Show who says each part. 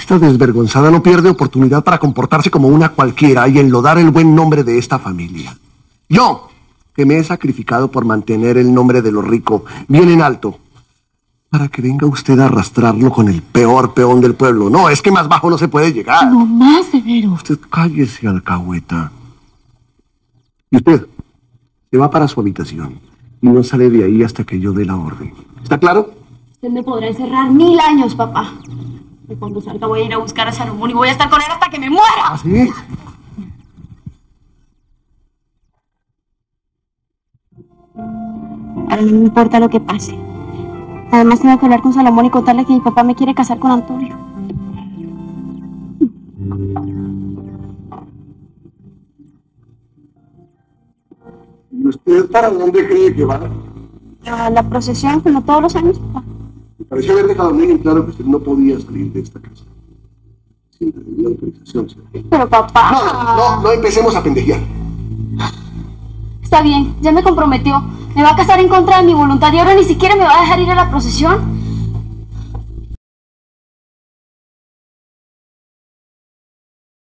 Speaker 1: Esta desvergonzada no pierde oportunidad para comportarse como una cualquiera y enlodar el buen nombre de esta familia. Yo, que me he sacrificado por mantener el nombre de lo rico bien en alto, para que venga usted a arrastrarlo con el peor peón del pueblo. No, es que más bajo no se puede llegar.
Speaker 2: No más, Severo.
Speaker 1: Usted cállese, alcahueta. Y usted se va para su habitación y no sale de ahí hasta que yo dé la orden. ¿Está claro?
Speaker 2: Usted me podrá encerrar 1000 años, papá. Y cuando salga voy a ir a buscar a Salomón y voy a estar con él hasta que me muera.
Speaker 1: ¿Ah, sí?
Speaker 2: A mí no me importa lo que pase. Además tengo que hablar con Salomón y contarle que mi papá me quiere casar con Antonio.
Speaker 1: ¿Y usted para dónde cree que va?
Speaker 2: A la procesión, como todos los años, papá.
Speaker 1: Me pareció haber dejado muy en claro que usted no podía salir de esta casa. Sin la debida autorización, señor.
Speaker 2: Pero papá...
Speaker 1: No empecemos a pendejear.
Speaker 2: Está bien, ya me comprometió. Me va a casar en contra de mi voluntad y ahora ni siquiera me va a dejar ir a la procesión.